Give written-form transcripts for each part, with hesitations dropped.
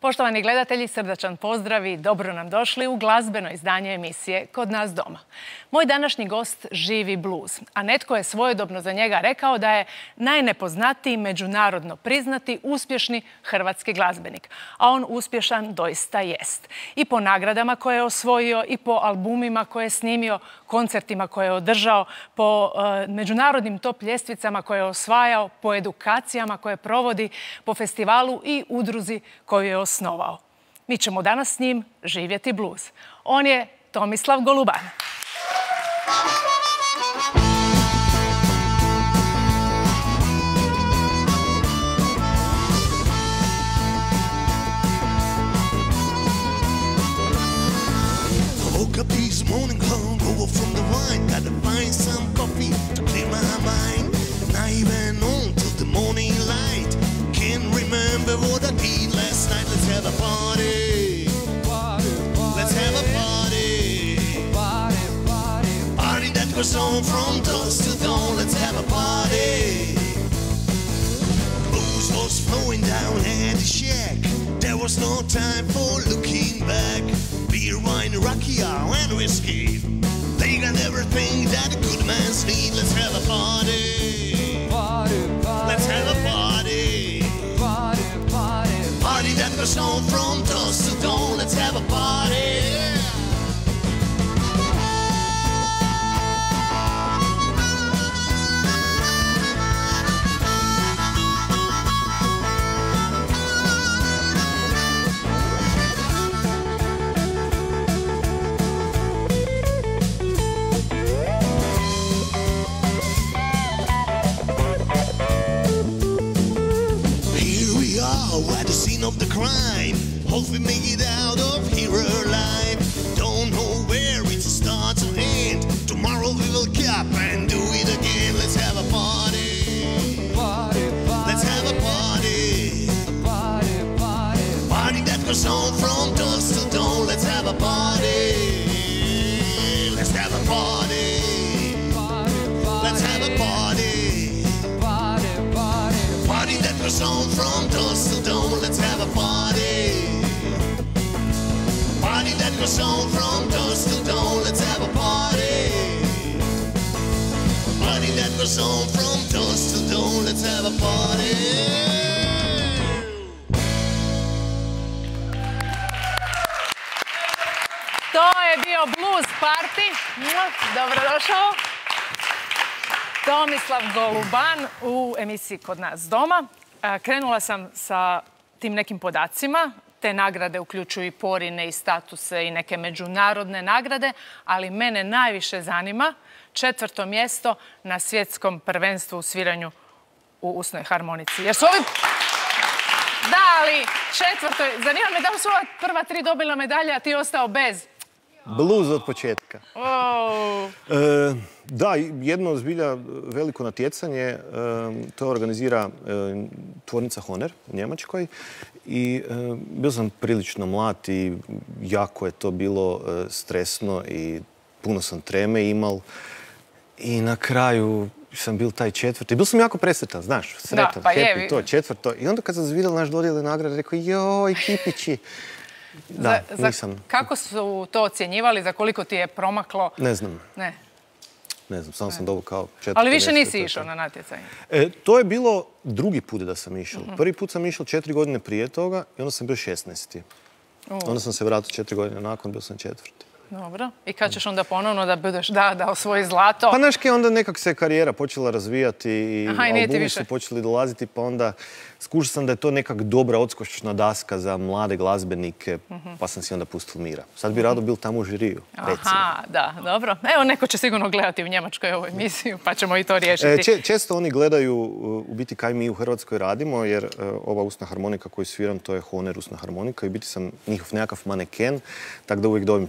Poštovani gledatelji, srdačan pozdrav i dobro nam došli u glazbeno izdanje emisije Kod nas doma. Moj današnji gost živi bluz, a netko je svojedobno za njega rekao da je najnepoznatiji, međunarodno priznati, uspješni hrvatski glazbenik. A on uspješan doista jest. I po nagradama koje je osvojio, i po albumima koje je snimio, koncertima koje je održao, po međunarodnim top ljestvicama koje je osvajao, po edukacijama koje provodi, po festivalu i udruzi koju je osnovao. Mi ćemo danas s njim živjeti bluz. On je Tomislav Goluban. Woke up this morning hungover from the wine. Gotta find some coffee to clear my mind. Not even on till the morning light. Can't remember what I did last night. Let's have a party. Let's have a party. Party that goes on from dusk till dawn. Let's have a party. Booze was flowing down at the shack. There was no time for looking back. Beer, wine, rakia, and whiskey. They got everything that a good man's need. Let's have a party. Let's have a party. Party that goes on from dusk to dawn. Let's have a party. At the scene of the crime, hope we make it out of here alive. Don't know where it starts or end. Tomorrow we will cap and do it again. Let's have a party. Let's have a party. Party that goes on from dusk till dawn. Let's have a party. Let's have a party. Let's have a party. Party that goes on from dusk till dawn. Let's have a party. Party that goes on from dusk till dawn. Let's have a party. Party that goes on from dusk till dawn. Let's have a party. To je bio Blues Party. Dobrodošao. Tomislav Goluban u emisiji Kod nas doma. Krenula sam sa tim nekim podacima. Te nagrade uključuju i porine i statuse i neke međunarodne nagrade, ali mene najviše zanima 4. mjesto na svjetskom prvenstvu u sviranju u usnoj harmonici. Jer su ovi... Da, ali 4. Zanima me da li su ova prva 3 dobila medalje, a ti ostao bez. Bluz od početka. Oh. Da, jedno zbilja veliko natjecanje, to organizira tvornica Honer u Njemačkoj i bio sam prilično mlad i jako je to bilo stresno i puno sam treme imao i na kraju sam bil taj 4. Bil sam jako presretan, znaš, sretan, happy, to 4. I onda kad sam vidjel naš dodijeli nagrade, rekao, joj, kipići. Da, nisam. Kako su to ocjenjivali? Za koliko ti je promaklo? Ne znam. Ne znam, samo sam dobio kao 4. Ali više nisi išao na natjecanje? To je bilo drugi put da sam išao. Prvi put sam išao 4 godine prije toga i onda sam bio 16. Onda sam se vratio 4 godine nakon, bio sam 4. Dobro. I kad ćeš onda ponovno da budeš, da osvoji zlato? Pa znaš kaj, onda nekak se karijera počela razvijati i albumi su počeli dolaziti, pa onda skušao sam da je to nekak dobra odskočna daska za mlade glazbenike, pa sam si onda pustio mira. Sad bi rado bil tamo u žiriju, recimo. Aha, da, dobro. Evo, neko će sigurno gledati u Njemačkoj ovu emisiju, pa ćemo i to riješiti. Često oni gledaju u biti kaj mi u Hrvatskoj radimo, jer ova usna harmonika koju sviram, to je Honer usna harmonika i biti sam njihov nekakav maneken, tako da uvijek dobijem te proizvode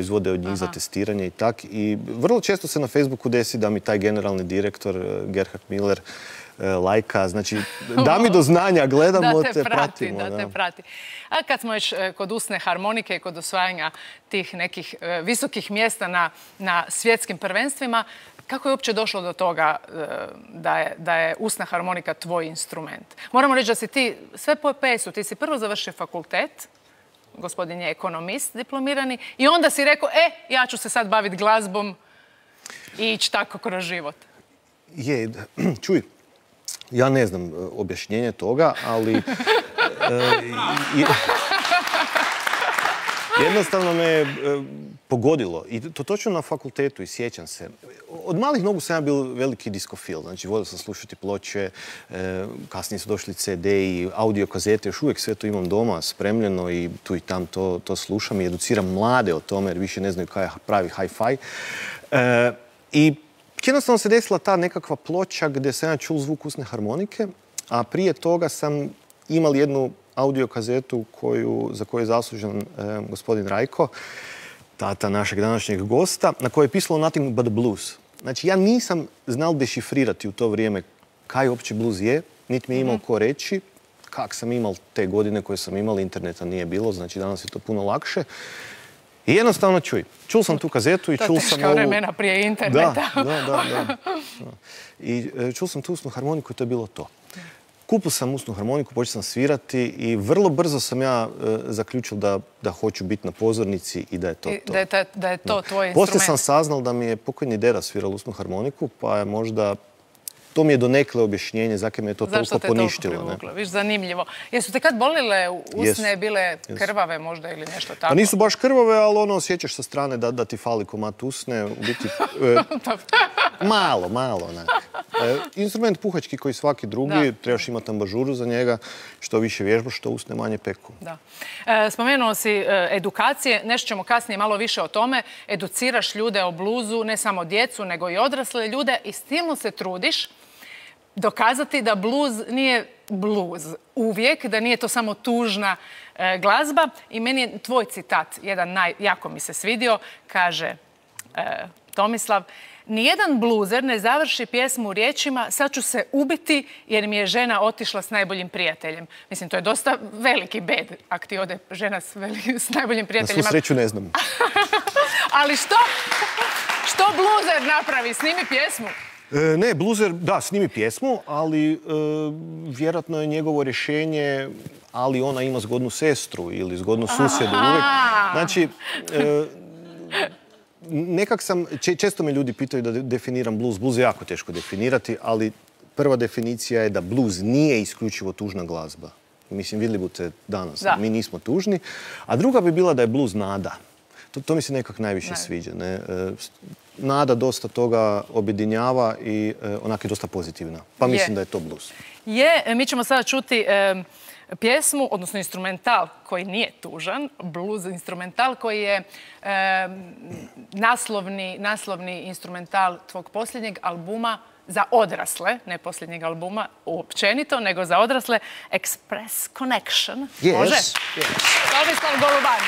proizvode od njih za testiranje i tak. I vrlo često se na Facebooku desi da mi taj generalni direktor Gerhard Miller lajka, znači da mi do znanja, gledamo te, pratimo. Da te prati. A kad smo već kod usne harmonike i kod osvajanja tih nekih visokih mjesta na svjetskim prvenstvima, kako je uopće došlo do toga da je usna harmonika tvoj instrument? Moramo reći da si ti sve po PS-u, ti si prvo završio fakultet, gospodin je ekonomist diplomirani, i onda si rekao, ja ću se sad baviti glazbom i ići tako kroz život. Čuj, ja ne znam objašnjenje toga, ali jednostavno me pogodilo. I to točno na fakultetu, i sjećam se. Od malih nogu sam ja bil veliki diskofil. Znači, volio sam slušati ploče, kasnije su došli CD-i, audio kazete, još uvijek sve to imam doma spremljeno i tu i tam to slušam i educiram mlade o tome jer više ne znaju kaj je pravi hi-fi. I jednostavno se desila ta nekakva ploča gdje sam ja čul zvuk usne harmonike, a prije toga sam imao jednu audio kazetu za koju je zaslužen gospodin Rajko, tata našeg današnjeg gosta, na kojoj je pisalo Nothing but blues. Znači, ja nisam znal dešifrirati u to vrijeme kaj uopće blues je, niti mi je imao ko reći, kak sam imao te godine koje sam imao, interneta nije bilo, znači danas je to puno lakše. I jednostavno čul sam tu kazetu i čul sam ovu... To teška vremena prije interneta. Da. I čul sam tu usnu harmoniku i to je bilo to. Kupio sam usnu harmoniku, počeo sam svirati i vrlo brzo sam ja zaključio da hoću biti na pozornici i da je to to. Da je to tvoj instrument. Poslije sam saznal da mi je pokojni deda svirao usnu harmoniku, pa je možda... To mi je donekle objašnjenje zakaj me je to toliko poništilo. Zašto te toliko privuklo? Viš, zanimljivo. Jesu te kad bolile usne, bile krvave možda ili nešto tako? Pa nisu baš krvave, ali osjećaš sa strane da ti fali komad usne. U biti, malo onak. Instrument puhački koji svaki drugi, trebaš imati ambažuru za njega. Što više vježbaš, što usne manje peku. Da. Spomenuo si edukacije, nešto ćemo kasnije malo više o tome. Educiraš ljude o bluzu, ne samo djecu, nego i odrasle ljude i stilno se trudiš dokazati da bluz nije bluz uvijek, da nije to samo tužna glazba. I meni je tvoj citat, jako mi se svidio, kaže Tomislav, nijedan bluzer ne završi pjesmu riječima sad ću se ubiti jer mi je žena otišla s najboljim prijateljem. Mislim, to je dosta veliki bed ako ti ode žena s najboljim prijateljem. Na svu sreću ne znam. Ali što bluzer napravi? Snimi pjesmu? Ne, bluzer, da, snimi pjesmu, ali vjerojatno je njegovo rješenje, ali ona ima zgodnu sestru ili zgodnu susjedu uvijek. Znači, nekak sam, često me ljudi pitaju da definiram blues. Blues je jako teško definirati, ali prva definicija je da blues nije isključivo tužna glazba. Mislim, vidjeli budete danas, mi nismo tužni. A druga bi bila da je blues nada. To mi se nekak najviše sviđa. Nada dosta toga objedinjava i onak je dosta pozitivna. Pa mislim da je to blues. Mi ćemo sada čuti pjesmu, odnosno instrumental koji nije tužan, blues instrumental koji je naslovni instrumental tvog posljednjeg albuma za odrasle, ne posljednjeg albuma uopćenito, nego za odrasle, Express Connection. Može? Tomislav Goluban.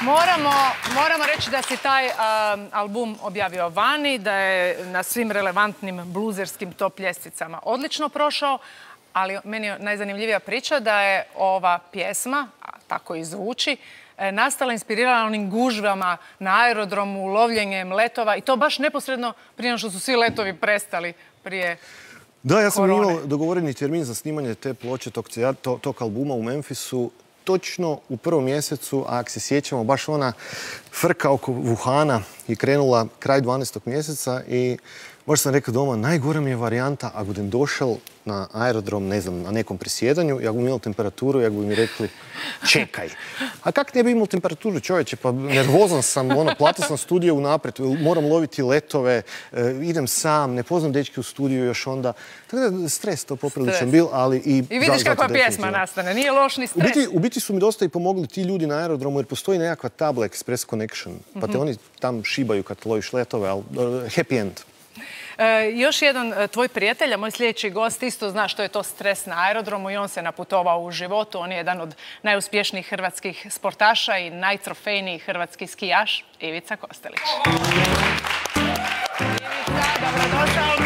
Moramo reći da si taj album objavio vani, da je na svim relevantnim bluzerskim top ljestvicama odlično prošao, ali meni je najzanimljivija priča da je ova pjesma, a tako i zvuči, nastala inspirirana onim gužvama na aerodromu, lovljenjem letova i to baš neposredno prije nego što su svi letovi prestali prije Da, ja sam korone. imao dogovoreni termin za snimanje te ploče, tog albuma u Memphisu, točno u prvom mjesecu, a ako se sjećamo, baš ona frka oko Wuhana je krenula kraj 12. mjeseca i baš sam rekao doma, najgora mi je varijanta ako budem došao na aerodrom, ne znam, na nekom presjedanju, ja budem imao temperaturu, ja bi mi rekli čekaj. A kak ne bi imao temperaturu, čovječe, pa nervozan sam, platio sam studio unaprijed, moram loviti letove, idem sam, ne poznam dečke u studiju još onda. Tako da stres to popriličan bil, ali i... I vidiš kakva pjesma nastane, nije loš ni stres. U biti su mi dosta i pomogli ti ljudi na aerodromu, jer postoji nekakva tabla Express Connection, pa te oni tam šibaju kad loviš letove, ali happy end. Još jedan tvoj prijatelj, a moj sljedeći gost, isto zna što je to stres na aerodromu i on se naputovao u životu. On je jedan od najuspješnijih hrvatskih sportaša i najtrofejniji hrvatski skijaš, Ivica Kostelić. Ivica, dobrodošao.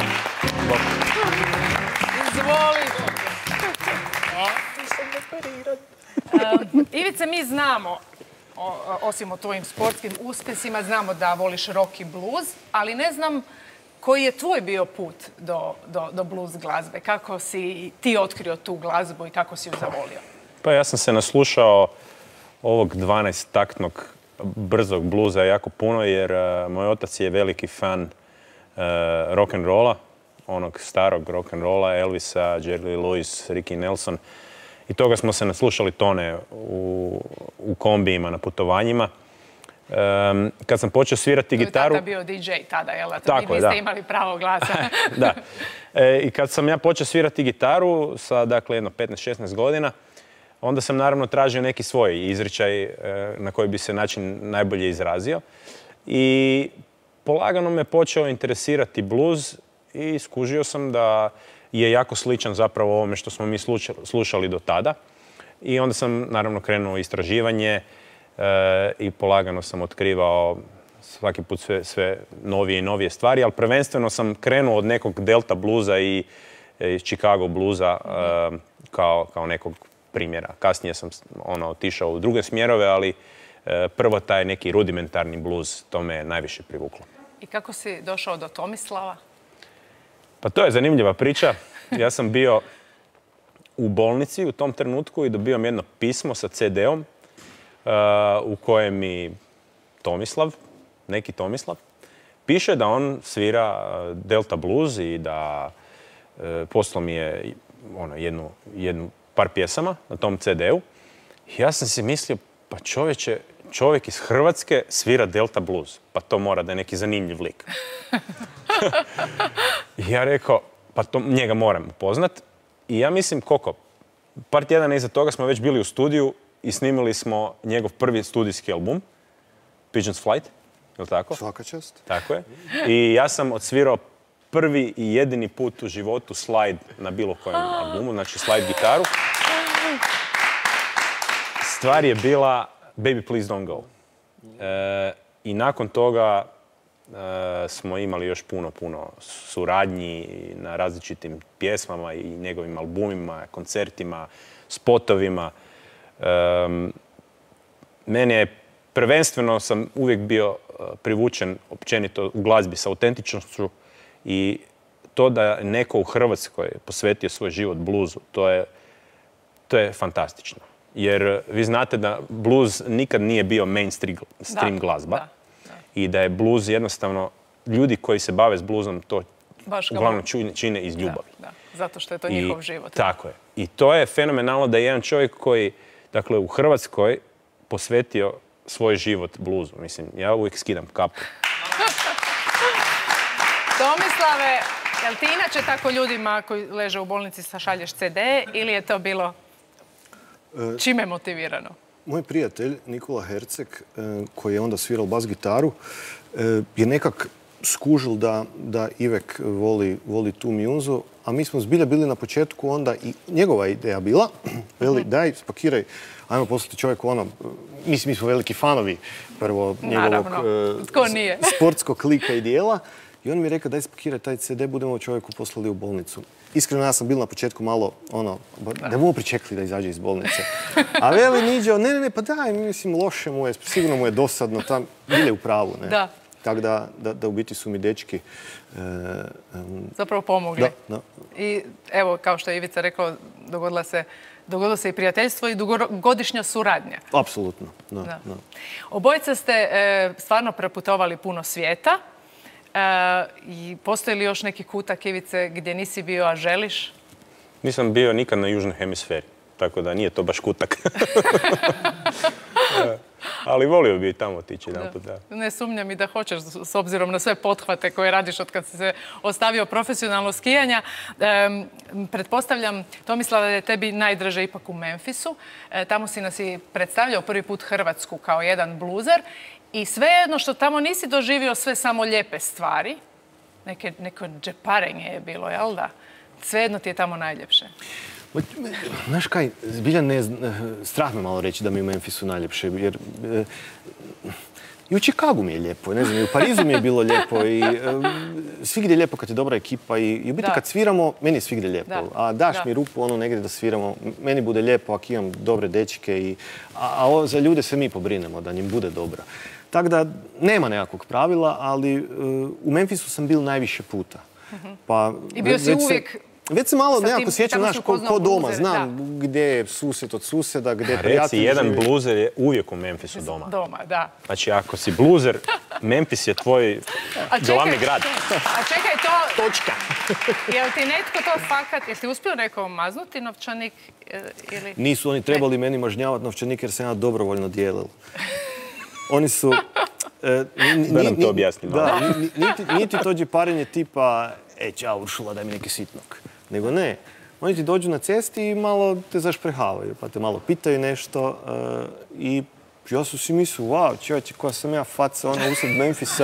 Izvoli. Ivice, mi znamo, osim o tvojim sportskim uspjesima, znamo da voliš rock i blues, ali ne znam koji je tvoj bio put do blues glazbe? Kako si ti otkrio tu glazbu i kako si ju zavolio? Pa ja sam se naslušao ovog 12-taktnog brzog bluza jako puno jer moj otac je veliki fan rock'n'rolla, onog starog rock'n'rolla, Elvisa, Jerry Lewis, Ricky Nelson. I toga smo se naslušali tone u kombijima na putovanjima. Kad sam počeo svirati gitaru... To je tata bio DJ tada, jel? Tako je, da. Niste imali pravo glasa. Da. I kad sam ja počeo svirati gitaru sa, dakle, jedno 15-16 godina, onda sam naravno tražio neki svoj izričaj na koji bi se način najbolje izrazio. I polagano me počeo interesirati blues i skužio sam da je jako sličan zapravo ovome što smo mi slušali do tada. I onda sam naravno krenuo u istraživanje i polagano sam otkrivao svaki put sve novije i novije stvari, ali prvenstveno sam krenuo od nekog delta bluza i Chicago bluza kao nekog primjera. Kasnije sam otišao u druge smjerove, ali prvo taj neki rudimentarni bluz, to me najviše privuklo. I kako si došao do Tomislava? Pa to je zanimljiva priča. Ja sam bio u bolnici u tom trenutku i dobio jedno pismo sa CD-om u kojem mi neki Tomislav, piše da on svira delta blues i da poslao mi je jednu par pjesama na tom CD-u. Ja sam si mislio, pa čovjek iz Hrvatske svira delta blues, pa to mora da je neki zanimljiv lik. I ja rekao, pa njega moram upoznat. I ja mislim, par tjedana iza toga smo već bili u studiju i snimili smo njegov prvi studijski album, Pigeon's Flight, je li tako? Svaka čast. Tako je. I ja sam odsvirao prvi i jedini put u životu slide na bilo kojem albumu, znači slide gitaru. Stvar je bila Baby Please Don't Go. I nakon toga smo imali još puno suradnji na različitim pjesmama i njegovim albumima, koncertima, spotovima. Mene je prvenstveno sam uvijek bio privučen općenito u glazbi sa autentičnošću i to da neko u Hrvatskoj posvetio svoj život bluzu, to je fantastično. Jer vi znate da blues nikad nije bio mainstream glazba i da je blues jednostavno, ljudi koji se bave s bluzom to uglavnom čine iz ljubavi. Da, zato što je to njihov život. Tako je. I to je fenomenalno da je jedan čovjek koji, dakle, u Hrvatskoj posvetio svoj život bluzu. Mislim, ja uvijek skidam kapu. Tomislave, jel ti inače tako ljudima koji leže u bolnici sašalješ CD ili je to bilo čime motivirano? Moj prijatelj Nikola Herceg, koji je onda svirao bas gitaru, je nekak skužil da Ivek voli tu mjuzu, a mi smo zbilja bili na početku onda i njegova ideja bila, veli daj, spakiraj, ajmo poslati čovjeku mi smo veliki fanovi prvo njegovog Tko nije? sportskog klika i dijela. I on mi je rekao, daj spakiraj taj CD, budemo čovjeku poslali u bolnicu. Iskreno, ja sam bil na početku malo, da mu pričekali da izađe iz bolnice. A veli Niđo, ne, pa daj, mislim, loše mu je, sigurno mu je dosadno, tam bile u pravu, ne? Da. Tako da u biti su mi dečki... Zapravo pomogli. Da. I evo, kao što je Ivica rekao, dogodilo se i prijateljstvo i dugogodišnja suradnja. Apsolutno, Da. Obojica ste stvarno preputovali puno svijeta. I postoji li još neki kutak, Ivice, gdje nisi bio, a želiš? Nisam bio nikad na južnoj hemisferi, tako da nije to baš kutak. Ali volio bi i tamo otići jedanput. Ne sumnjam i da hoćeš, s obzirom na sve pothvate koje radiš od kad si se ostavio profesionalno skijanja. Pretpostavljam, Tomislava, da je tebi najdraže ipak u Memphisu. Tamo si nas i predstavljao prvi put Hrvatsku kao jedan bluzer. I svejedno što tamo nisi doživio sve samo lijepe stvari, neko džeparenje je bilo, jel da? Svejedno ti je tamo najljepše. Znaš kaj, zbilja strah me malo reći da mi je u Memphisu najljepše, jer i u Chicagu mi je lijepo, ne znam, i u Parizu mi je bilo lijepo i svigdje je lijepo kad je dobra ekipa i u biti kad sviramo, meni je svigdje lijepo. A daš mi rupu negdje da sviramo, meni bude lijepo ako imam dobre dečke, a za ljude se mi pobrinemo da njim bude dobro. Tako da nema nekakvog pravila, ali u Memphisu sam bil najviše puta. I bio si uvijek... Već se malo nekako sjećam, znaš, ko doma, znam gdje je susjed od susjeda, gdje je prijatelj živi. Reci, jedan bluzer je uvijek u Memphisu doma. Doma, da. Znači, ako si bluzer, Memphis je tvoj glavni grad. A čekaj to... Točka. Jel ti netko to fakat, jel ti uspio nekom maznuti novčanik ili... Nisu oni trebali meni mažnjavati novčanik jer sam ja dobrovoljno dijelil. Oni su... Da nam to objasni malo. Da, niti to džeparenje tipa čao Uršula, daj mi neki sitnog. Nego ne. Oni ti dođu na cesti i malo te zašprehavaju, pa te malo pitaju nešto i ja sam si mislio, wow, čovječe, koja sam ja faca, usred Memphisa.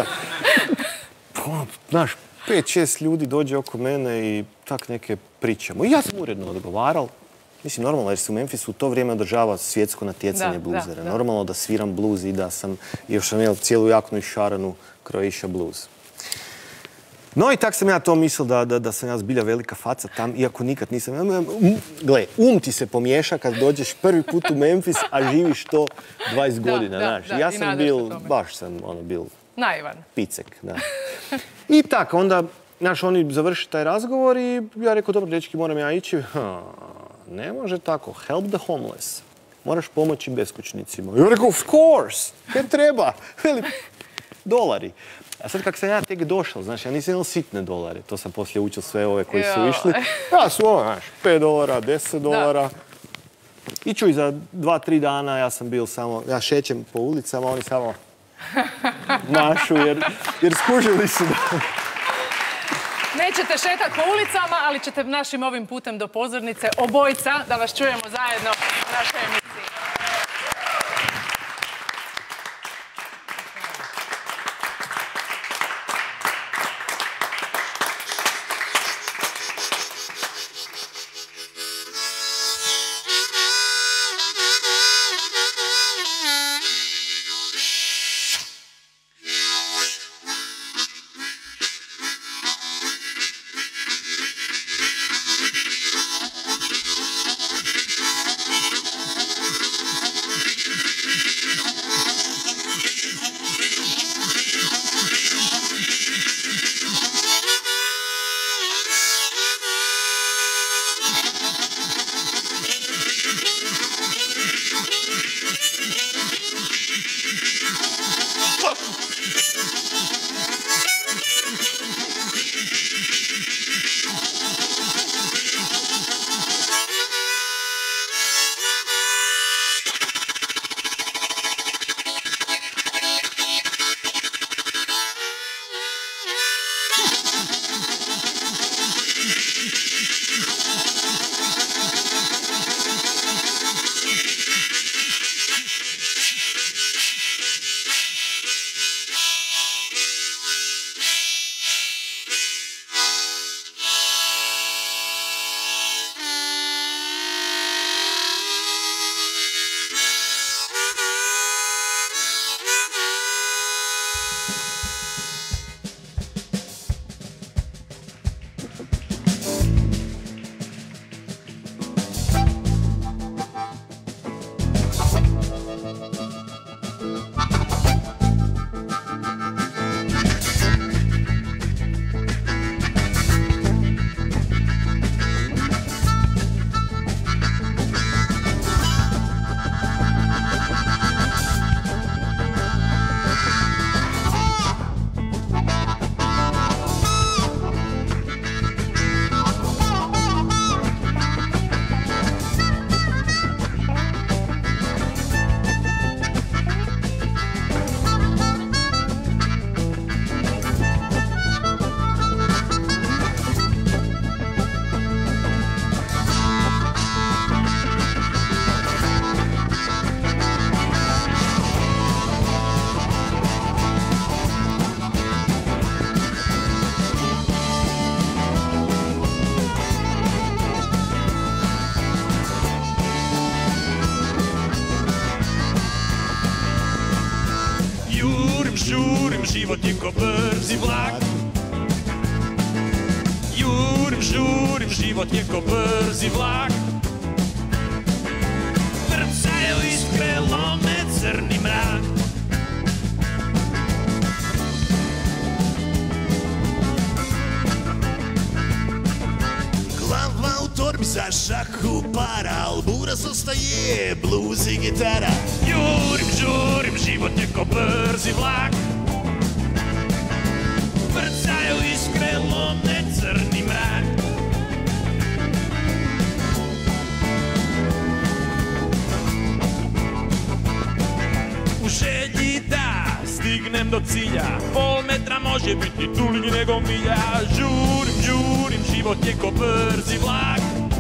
Znaš, 5-6 ljudi dođe oko mene i tak neke pričamo. I ja sam uredno odgovaral. Mislim, normalno, jer se u Memphisu u to vrijeme održava svjetsko natjecanje bluzera. Normalno da sviram bluz i da sam, još sam imao cijelu jaknu i šaranu Croatia blues. No i tak sam ja to mislil, da sam ja zbilja velika faca tam, iako nikad nisam... Gle, ti se pomiješa kad dođeš prvi put u Memphis, a živiš to 20 godina, znaš. Ja sam baš sam bil... Naivan. Picek, da. I tak, onda, znaš, oni završi taj razgovor i ja rekao, dobro, dečki, moram ja ići. Ne može tako, help the homeless. Moraš pomoći beskućnicima. Ja rekao, of course, jer treba. Veli, $. A sad kak sam ja tek došao, znaš, ja nisam imao sitne $. To sam poslije učio sve ove koji su išli. Ja su znaš, $5, $10. Iću i za 2-3 dana ja sam bil samo, ja šećem po ulicama, oni samo mašu jer skužili su da... Nećete šetati po ulicama, ali ćete našim ovim putem do pozornice obojica da vas čujemo zajedno u našoj emisiji. žurim, život je ko brzi vlak. Jurim, žurim, život je ko brzi vlak. Trcaju iskre, lome crni mrak. Glava u torbi za šaku para, al buras ostaje, bluz i gitara. Jurim, žurim, život je ko brzi vlak. Vrcaju iskre, lome crni mrak. U želji da stignem do cilja, pol metra može biti dulji nego milja. Žurim, žurim, život je ko brzi vlak.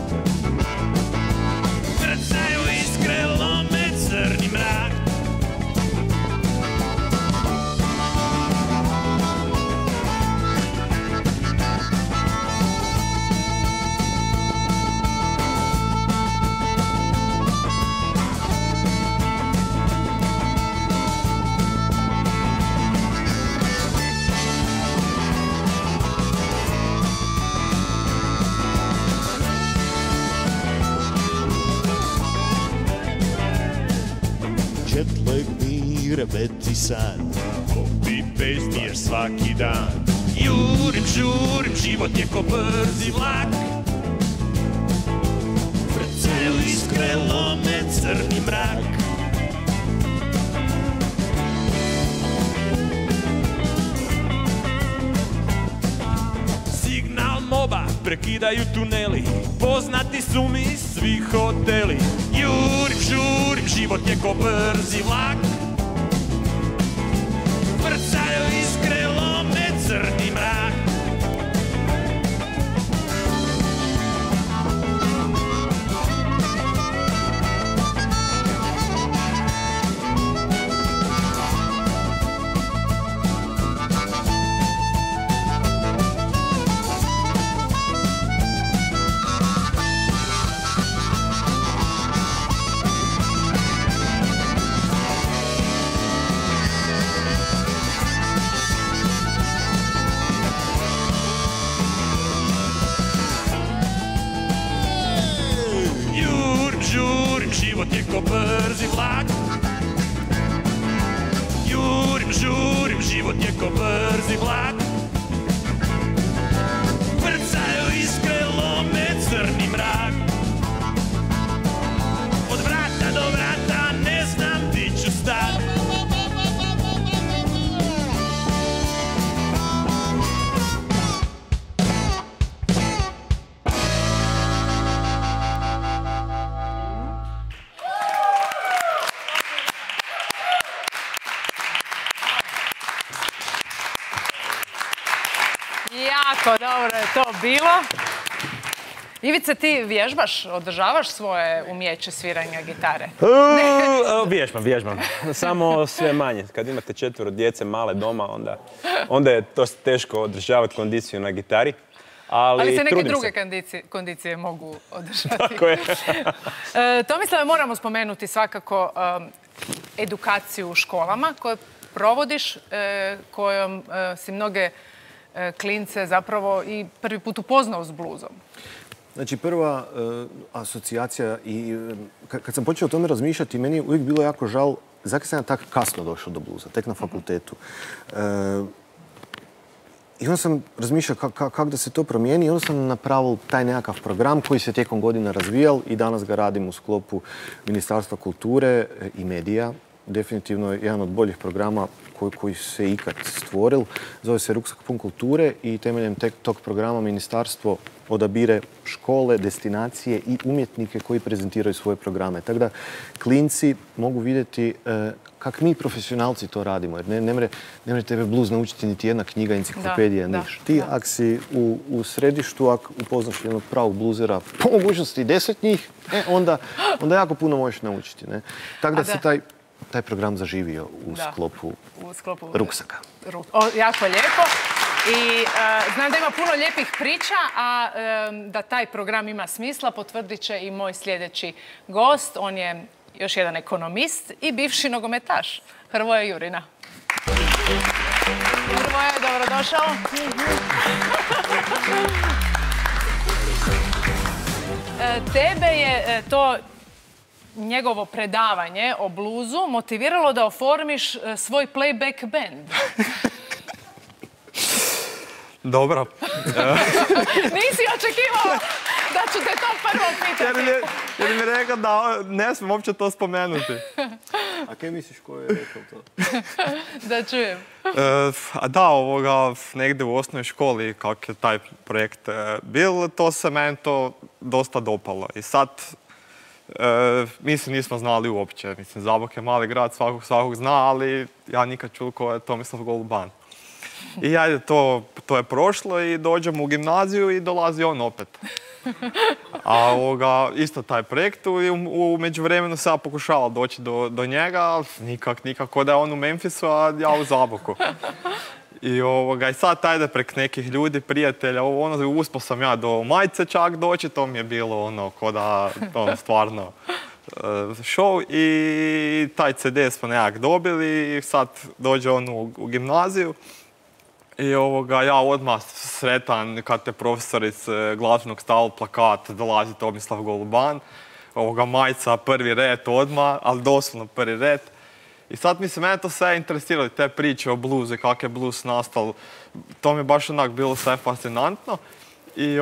Vrcaju iskre, lome crni mrak. Jetlag mire, veti sad. Copy-paste jer svaki dan. Jurim, žurim, život je ko brzi vlak. Vrcaju iskre, lome crni mrak. Signal moba prekidaju tuneli, poznati su mi svi hoteli. Jurim, žurim, život je ko brzi vlak. Vrcaju iskre, lome crni mrak. Život je ko brzi vlak. Jurim, žurim, život je ko brzi vlak. Vrcaju iskre, lome crni mrak. Od vrata do vrata ne znam di ću stat. Jako dobro je to bilo. Ivice, ti vježbaš, održavaš svoje umjeće sviranja gitare? Vježbam. Samo sve manje. Kad imate 4 djece male doma, onda je to teško održavati kondiciju na gitari. Ali se neke druge kondicije mogu održati. Tako je. Tomislave, moramo spomenuti svakako edukaciju u školama koju provodiš, kojom si mnoge klince zapravo i prvi put upoznao s bluzom. Znači, prva asocijacija i kad sam počeo o tome razmišljati, meni je uvijek bilo jako žal zakaj sam ja tako kasno došao do bluza, tek na fakultetu. I onda sam razmišljao kako da se to promijeni i onda sam napravil taj nekakav program koji se tijekom godina razvijal i danas ga radim u sklopu Ministarstva kulture i medija. Definitivno je jedan od boljih programa koji se ikad stvoril. Zove se Ruksak pun kulture i temeljem tog programa ministarstvo odabire škole, destinacije i umjetnike koji prezentiraju svoje programe. Tako da klinci mogu vidjeti kako mi profesionalci to radimo. Jer ne mre tebe bluz naučiti niti jedna knjiga, enciklopedija, niš. Ti ak si u središtu, ak upoznaš jednog pravog bluzera, po mogućnosti 10 njih, onda jako puno možeš naučiti. Tako da se taj program zaživio u sklopu Ruksaka. Jako lijepo. I znam da ima puno lijepih priča, a da taj program ima smisla potvrdit će i moj sljedeći gost. On je još jedan ekonomist i bivši nogometaš. Hrvoje Jurina. Hrvoje, dobrodošao. Tebe je to njegovo predavanje o bluzu motiviralo da oformiš svoj playback band. Dobro. Nisi očekivao da ću te to prvo pitati. Jer mi rekao da ne smijem uopće to spomenuti. A kaj misliš ko je rekao to? Da čujem. Negdje u osnovnoj školi kak je taj projekt bil, to se meni to dosta dopalo. I sad, mislim, nismo znali uopće. Mislim, Zabok je mali grad, svakog zna, ali ja nikad čuo ko je Tomislav Goluban. I ajde, to je prošlo i dođem u gimnaziju i dolazi on opet. A isto taj projekt i u međuvremenu se ja pokušavao doći do njega, nikako da je on u Memphisu, a ja u Zaboku. I sad ajde prek nekih ljudi, prijatelja, uspio sam ja do majice čak doći, to mi je bilo ko da stvarno show i taj CD smo nekak dobili i sad dođe on u gimnaziju. I ja odmah sretan kad te profesor iz glazbenog stavila plakat, dolazi Tomislav Goluban, majica prvi red odmah, ali doslovno prvi red. I sad mislim, mene to sve interesiralo, te priče o bluzu i kak je bluz nastal, to mi je baš onak bilo sve fascinantno. I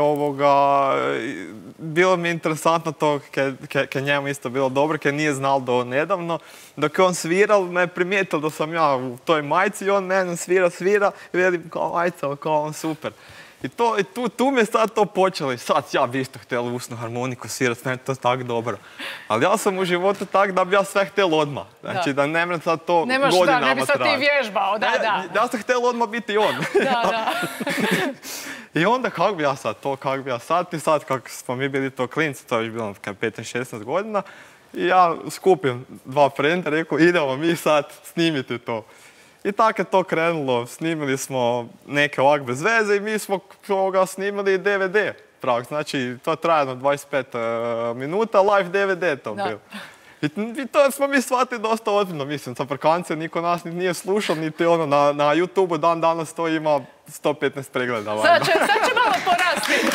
bilo mi je interesantno to, ke njemu isto bilo dobro, ke nije znal do nedavno. Dok je on sviral, me je primijetio da sam ja u toj majici i on mene svira i vidim kao majica, kao on super. I tu mi je sad to počelo i sad ja bi isto htjela usnu harmoniku svirat, meni to tako dobro. Ali ja sam u životu tak da bi ja sve htjela odmah. Znači da ne mrem sad to godinama trajati. Ne bi sad ti vježbao, da. Ja sam htjela odmah biti on. Da. I onda kak bi ja sad, i sad kak smo mi bili to klinci, to je već bilo 15-16 godina, i ja skupim dva frenda, rekao idemo mi sad snimiti to. I tako je to krenulo, snimili smo neke ovak bez veze i mi smo snimili DVD. Znači, to traje 25 minuta, live DVD to bilo. I to smo mi shvatili dosta ozbiljno, mislim, sa Frkancija niko nas nije slušao, niti na YouTube-u dan danas to ima 115 pregleda. Sad će malo porasti.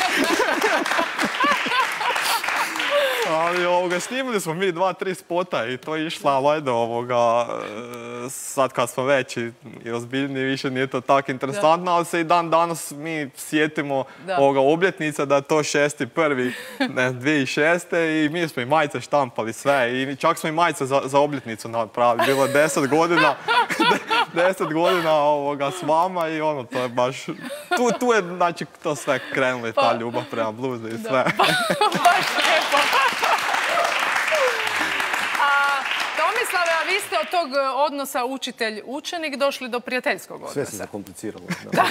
Ali snimili smo mi 2-3 spota i to je išla, vajde, sad kad smo veći i ozbiljni, više nije to tako interesantno, ali se i dan danas mi sjetimo obljetnica da je to 6.1.2006. i mi smo i majice štampali sve i čak smo i majice za obljetnicu napravili. Bilo je 10 godina, 10 godina s vama i to je baš, tu je znači to sve krenulo, ta ljubav prema bluzu i sve. Baš lijepo. Tomislave, a vi ste od tog odnosa učitelj-učenik došli do prijateljskog odnosa. Sve se zakompliciralo.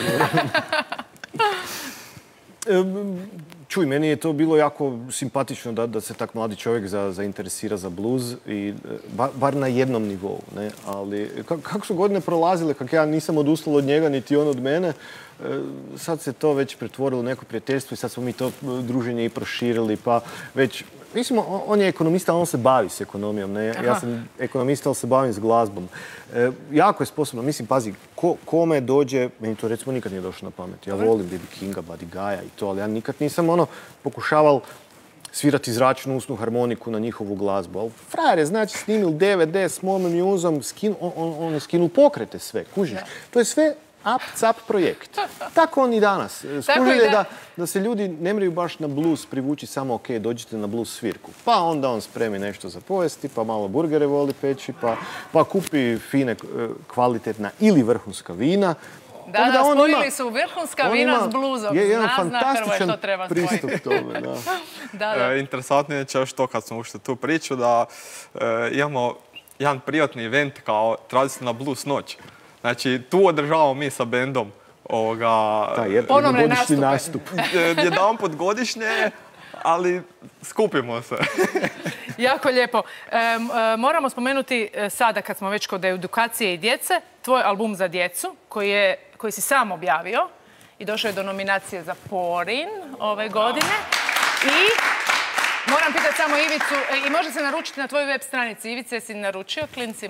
Čuj, meni je to bilo jako simpatično da se tak mladi čovjek zainteresira za bluz, i bar na jednom nivou. Ali kako su godine prolazile, kako ja nisam odustala od njega, niti on od mene, sad se to već pretvorilo u neko prijateljstvo i sad smo mi to druženje i proširili, pa već... Mislim, on je ekonomista, on se bavi s ekonomijom. Ja sam ekonomista, ali se bavim s glazbom. Jako je sposobno. Mislim, pazi, kome dođe, meni to recimo nikad nije došlo na pamet. Ja volim B.B. Kinga, Buddy Guy'a i to, ali ja nikad nisam pokušaval svirati zračnu usnu harmoniku na njihovu glazbu. Ali frajer je, znači, snimil DVD s mojom muzom, on je skinul pokrete sve, kužiš. To je sve up-cap projekt. Tako on i danas. Skužili je da se ljudi ne moraju baš na blues privući samo ok, dođite na blues svirku. Pa onda on spremi nešto za pojesti, pa malo burgere voli peći, pa kupi fine, kvalitetna ili vrhunska vina. Da, spojili su vrhunska vina s bluzom. Jedan fantastičan pristup tome. Interesantno je još to kad smo ušli tu priču da imamo jedan privatni event kao tradicionalna blues noć. Znači, tu održavamo mi sa bendom jednogodišnji nastup. Jedanput godišnje, ali skupimo se. Jako lijepo. Moramo spomenuti sada, kad smo već kod edukacije i djece, tvoj album za djecu, koji si sam objavio i došao je do nominacije za Porin ove godine. I moram pitati samo Ivicu, i može se naručiti na tvojoj web stranici. Ivice, si naručio klincima?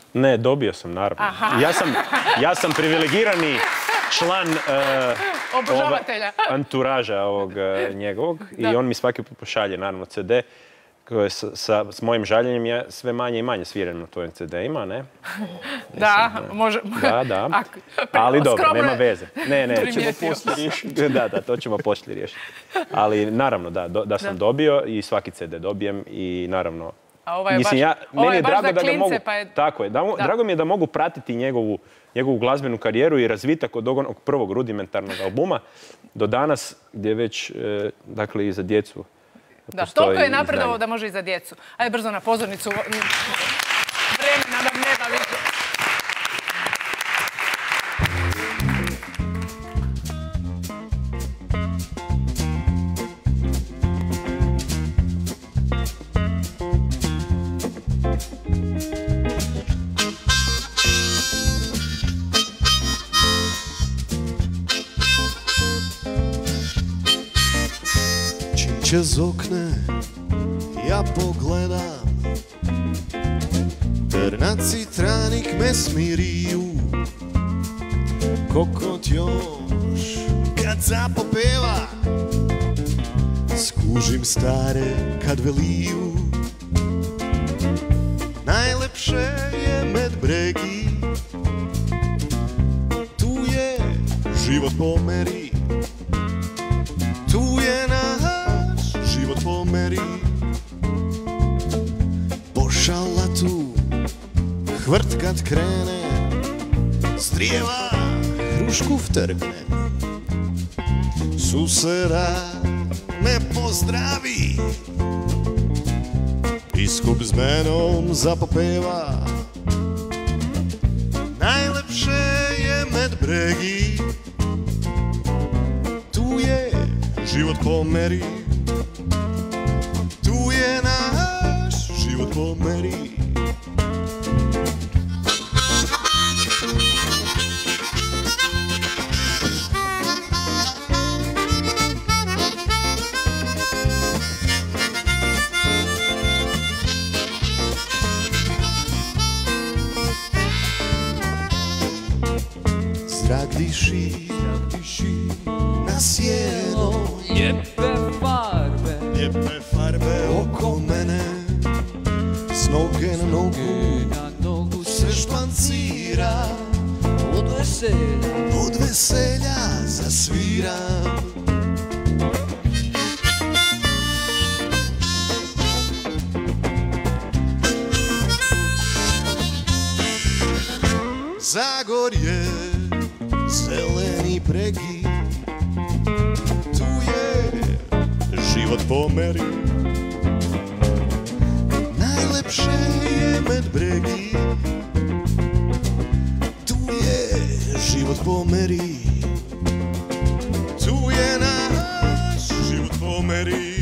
Ne, dobio sam, naravno. Ja sam privilegirani član Obožavatelja. anturaža ovog njegovog i on mi svaki put pošalje, naravno, CD koje s mojim žaljenjem ja sve manje i manje sviram na tvojim CD-ima, ne? Da, može. Da. Ali dobro, Skromno nema je veze. Ne, primijetio. Da, to ćemo poslije riješiti. Ali naravno, da sam dobio i svaki CD dobijem i naravno... A ovaj je Mislim, baš za da ga klince, mogu, pa je... tako je, drago mi je da mogu pratiti njegovu glazbenu karijeru i razvitak od onog prvog rudimentarnog albuma do danas gdje već, dakle, i za djecu Da, toliko je napredovao da može i za djecu. Ajde brzo na pozornicu. Vremena nam nema više. Čez okne ja pogledam, trnaci tranik me smiriju, kokot još kad zapopeva, skužim stare kad veliju. Najlepše je med bregi, tu je život po meri, tu je naš život po meri. Po šalatu hvrt kad krene, strijeva hrušku vtrgne, suseda me pozdravi, biskup s menom zapopeva. Najlepše je med bregi, tu je život po meri, tu je naš život po meri. Zrak diši na sjelo, lijepe farbe oko mene, s noge na nogu se špancira, od veselja zasviram. Zagorje, zeleni bregi, tu je život po meri. Najlepše je med bregi, tu je život po meri, tu je naš život po meri.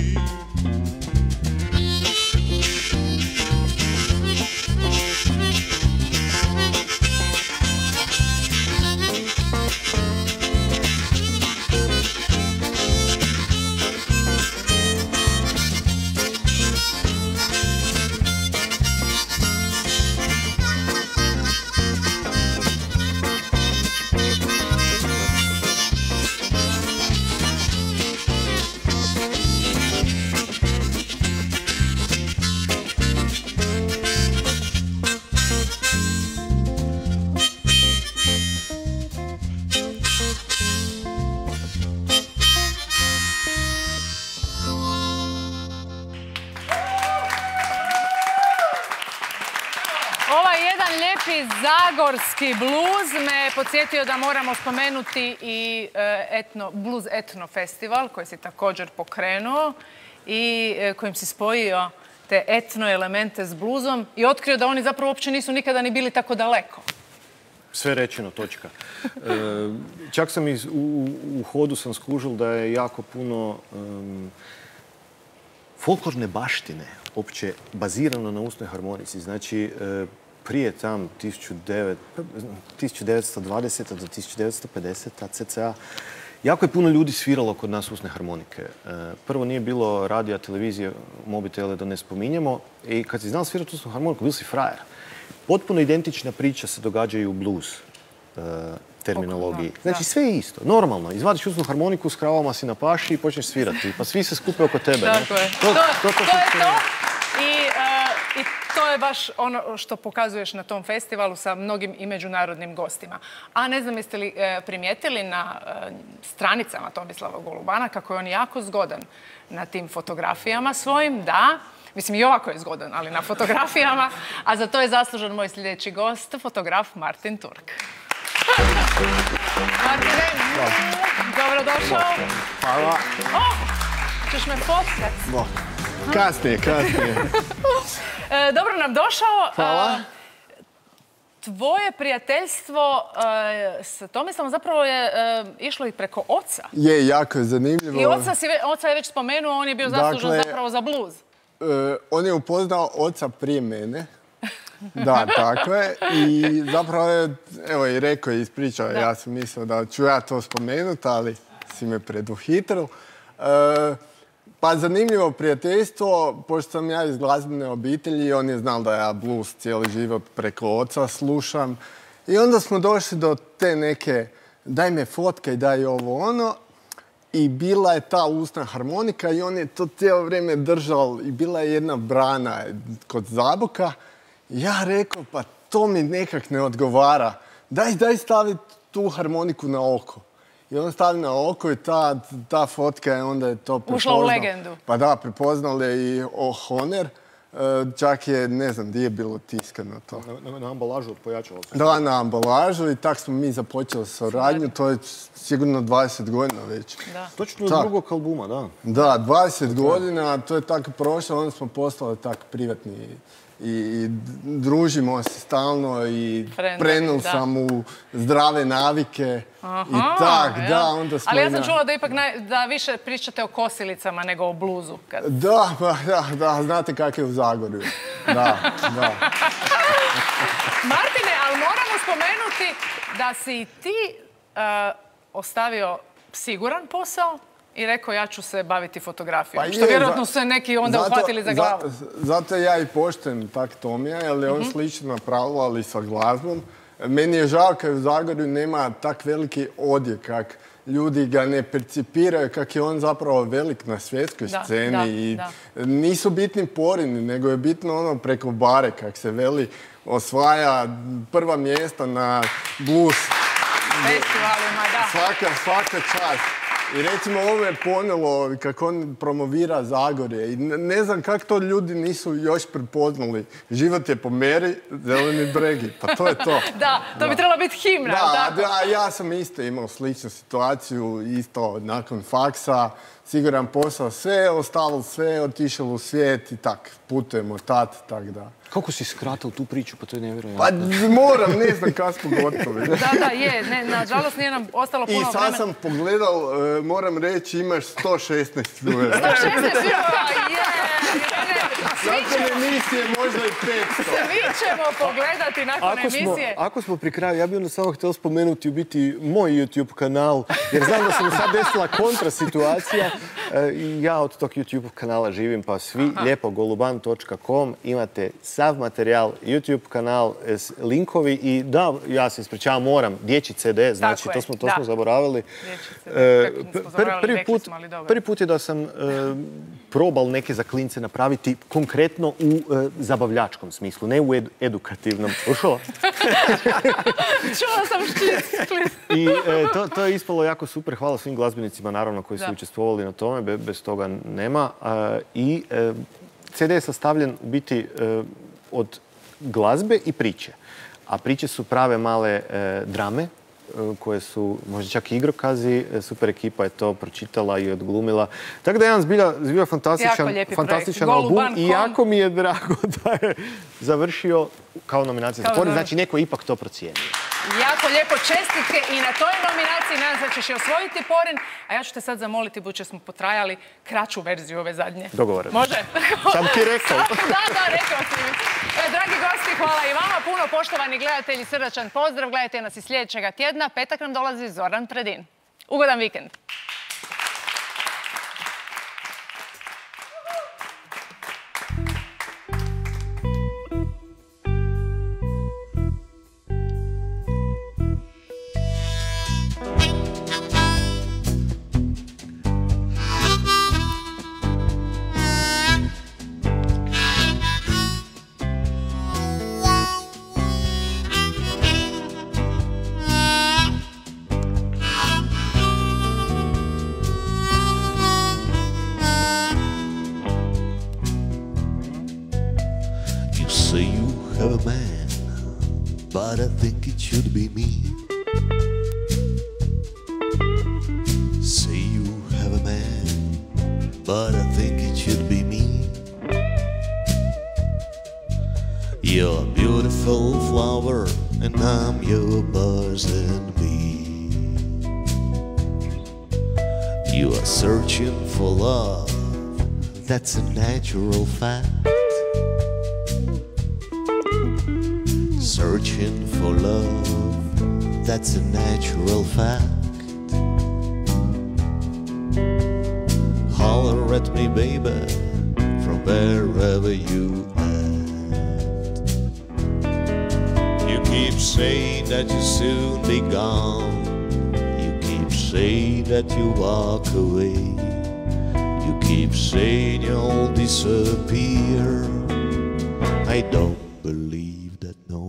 Ovaj jedan lijepi zagorski bluz me podsjetio da moramo spomenuti i Blues Etno festival koji si također pokrenuo i kojim si spojio te etno elemente s bluzom i otkrio da oni zapravo uopće nisu nikada ni bili tako daleko. Sve rečeno, točka. Čak sam u hodu sam skužil da je jako puno folklorne baštine opće bazirano na usnoj harmonici. Znači, prije tam 1920. do 1950. cca. Jako je puno ljudi sviralo kod nas usne harmonike. Prvo nije bilo radija, televizije, mobitele, da ne spominjemo. I kad si znao svirati usnu harmoniku, bil si frajer. potpuno identična priča se događa i u blues terminologiji. Znači sve je isto, normalno. Izvadiš uznu harmoniku, s kravama si na paši i počneš svirati. Pa svi se skupe oko tebe. Tako je. To je to. I to je baš ono što pokazuješ na tom festivalu sa mnogim i međunarodnim gostima. A ne znam jeste li primijetili na stranicama Tomislava Golubana kako je on jako zgodan na tim fotografijama svojim, da. Mislim, i ovako je zgodan, ali na fotografijama. A za to je zaslužan moj sljedeći gost, fotograf Martin Turk. Martine, dobrodošao. Hvala. Ćeš me fotkat? Kasnije. Dobro nam došao. Hvala. Tvoje prijateljstvo s Tomislavom zapravo je išlo i preko oca. Je, jako je zanimljivo. I oca je već spomenuo, on je bio zaslužan zapravo za bluz. On je upoznao oca prije mene. Da, tako je. I zapravo je, evo i rekao i ispričao, ja sam mislio da ću ja to spomenuti, ali si me preduhitril. Pa zanimljivo prijateljstvo, pošto sam ja iz glazbene obitelji, on je znal da ja blues cijeli život preko oca slušam. I onda smo došli do te neke, daj me fotkaj, daj ovo ono. I bila je ta usna harmonika i on je to cijelo vrijeme držal i bila je jedna brana kod Zaboka. Ja rekao, pa to mi nekak ne odgovara. Daj stavi tu harmoniku na oko. I on stavi na oko i ta fotka je onda je to prepoznao. Ušla u legendu. Pa da, prepoznal je i Honer. Čak je, ne znam, gdje je bilo tiskano to. Na ambalažu od pojačala. Da, na ambalažu i tak smo mi započeli suradnju. To je sigurno 20 godina već. Točno od drugog albuma, da. Da, 20 godina, to je tako prošlo, onda smo postali tako privatni i družimo se stalno i prenul sam u zdrave navike i tak, da, onda smo... Ali ja sam čula da ipak da više pričate o kosilicama nego o bluzu. Da, znate kak je u Zagorju. Da. Martine, ali moramo spomenuti da si ti ostavio siguran posao i rekao ja ću se baviti fotografijom. Što vjerojatno su se neki onda uhvatili za glavu. Zato ja i poštujem tak Tomija, jer je on slično napravila, ali sa glazbom. Meni je žao kad u Zagorju nema tak veliki odjek, kak ljudi ga ne percipiraju, kak je on zapravo velik na svjetskoj sceni. I nisu bitni porini, nego je bitno ono preko bare, kak se veli, osvaja prva mjesta na blues festivalima, da. Svaka čast. I recimo ovo je ponelo kako on promovira Zagorje i ne znam kako to ljudi nisu još prepoznali. Život je po meri, zeleni bregi, pa to je to. Da, to bi trebalo biti himna, tako? Da, ja sam isto imao sličnu situaciju, isto nakon faksa, siguran posao, sve, ostavil sve, otišao u svijet i tak, putujemo tak da. Kako si skratao tu priču, pa to je nevjerojatno. Pa moram, ne znam kada smo gotovi. Da, je, nažalost nije nam ostalo puno vremena. I sad sam pogledal, moram reći, imaš 116 views. 116 views, Nakon emisije možda i 500. Svi ćemo pogledati nakon emisije. Ako smo pri kraju, ja bih onda samo htio spomenuti u biti moj YouTube kanal, jer znam da se mi sad desila kontra situacija i ja od tog YouTube kanala živim, pa svi lijepo goluban.com imate sav materijal, YouTube kanal, linkovi i da, ja se ispričavam, moram, dječji CD, znači to smo zaboravili. Prvi put je da sam probal neke za klince napraviti konkretno u zabavljačkom smislu, ne u edukativnom. Ušao? Čula sam ščit. I to je ispalo jako super. Hvala svim glazbenicima, naravno, koji su učestvovali na tome. Bez toga nema. I CD je sastavljen u biti od glazbe i priče. A priče su prave male drame, koje su možda čak i igrokazi. Super ekipa je to pročitala i odglumila. Tako da je jedan zbilja fantastičan album i jako mi je drago da je završio kao nominacija za porin. Znači, neko je ipak to procijenio. Jako lijepo, čestitke i na toj nominaciji. Nadam se da ćeš i osvojiti porin. A ja ću te sad zamoliti, budući smo potrajali kraću verziju ove zadnje. Dogovoreno. Može? Sam ti rekao. Da, rekao si mi. Dragi gosti, hvala i vama. Puno poštovani gledatelji, srdačan pozdrav. Gledajte nas i sljedećega tjedna. Petak nam dolazi Zoran Predin. Ugodan vikend. Say you have a man, but I think it should be me. Say you have a man, but I think it should be me. You're a beautiful flower, and I'm your buzz and bee. You are searching for love, that's a natural fact. Searching for love, that's a natural fact. Holler at me, baby, from wherever you at. You keep saying that you'll soon be gone. You keep saying that you walk away. You keep saying you'll disappear. I don't believe that, no.